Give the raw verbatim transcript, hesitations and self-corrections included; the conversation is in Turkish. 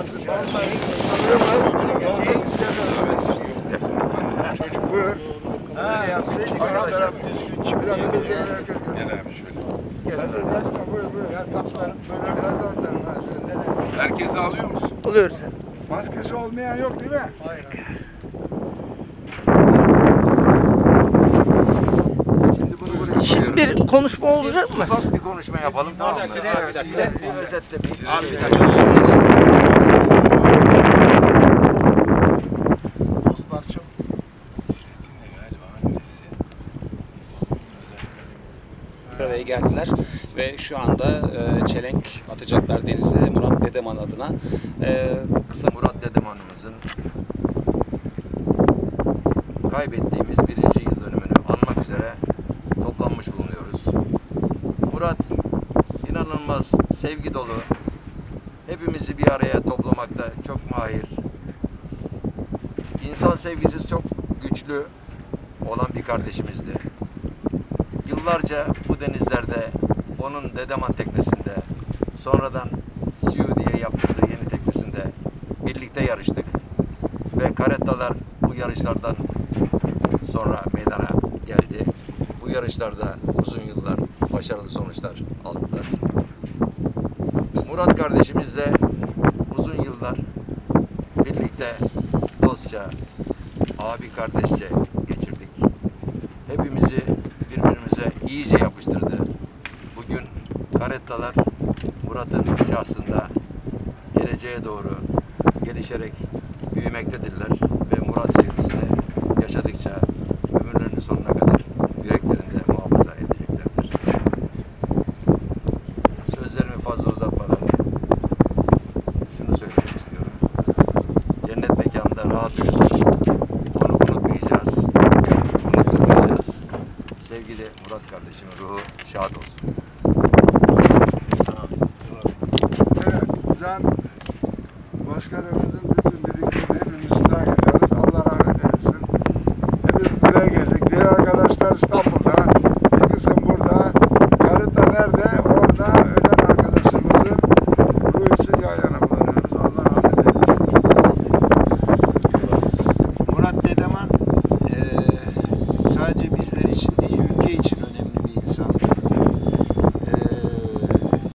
Çocuk buyur. Şey yapsaydık her taraf düzgün çıkıyor. Herkes görsün. Buyur buyur. Böyle biraz atalım. Herkesi alıyor musun? Oluyoruz. Maskesi olmayan yok değil mi? Hayır. Şimdi bunu buraya Şimdi koyuyoruz. bir konuşma olacak mı? Ufak bir konuşma yapalım, tamam mı? Bir özetle bir Abi, şey. Dostlar çok. Siret'in de galiba annesi. Buraya geldiler ve şu anda e, çelenk atacaklar denize Murat Dedeman adına. E, kısa Murat Dedeman'ımızın kaybettiğimiz birinci yıl dönümünü anmak üzere toplanmış bulunuyoruz. Murat inanılmaz sevgi dolu, hepimizi bir araya toplamakta çok mahir, insan sevgisi çok güçlü olan bir kardeşimizdi. Yıllarca bu denizlerde onun Dedeman teknesinde, sonradan Siu diye yaptırdığı yeni teknesinde birlikte yarıştık. Ve karettalar bu yarışlardan sonra meydana geldi. Bu yarışlarda uzun yıllar başarılı sonuçlar aldılar. Murat kardeşimizle uzun yıllar birlikte dostça, abi kardeşçe geçirdik. Hepimizi birbirimize iyice yapıştırdı. Bugün karettalar Murat'ın şahsında geleceğe doğru gelişerek büyümektedirler ve Murat sevgisini yaşadıkça ömürlerinin sonuna kadar yüreklerinde muhafaza edeceklerdir. Sözlerimi fazla uzatmadan şunu söylemek istiyorum. Cennet mekanında rahat uyusun. Onu unutmayacağız. Unutturmayacağız. Sevgili Murat kardeşimin ruhu şad olsun. Evet, Can Başkanımızın